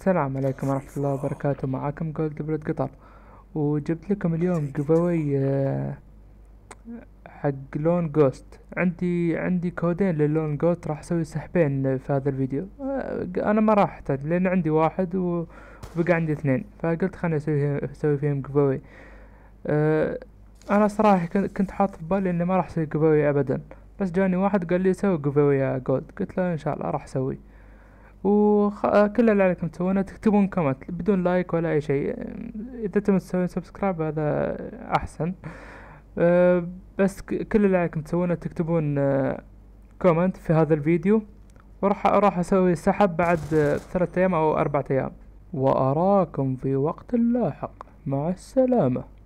السلام عليكم ورحمة الله وبركاته. معاكم جولد بلد قطر، وجبت لكم اليوم جيفاوي حق لون جوست. عندي كودين للون جوست، راح اسوي سحبين في هذا الفيديو. انا ما راح احتاج لان عندي واحد وبقى عندي اثنين، فقلت خليني اسوي فيهم جيفاوي. انا صراحة كنت حاط في بالي اني ما راح اسوي جيفاوي ابدا، بس جاني واحد قال لي سوي جيفاوي يا جولد، قلت له ان شاء الله راح اسوي. كل اللي عليكم تسوونه تكتبون كومنت بدون لايك ولا اي شيء. اذا تبون تسوون سبسكرايب هذا احسن. بس كل اللي عليكم تسوونه تكتبون كومنت في هذا الفيديو، وراح اسوي سحب بعد 3 ايام او 4 ايام، واراكم في وقت لاحق. مع السلامة.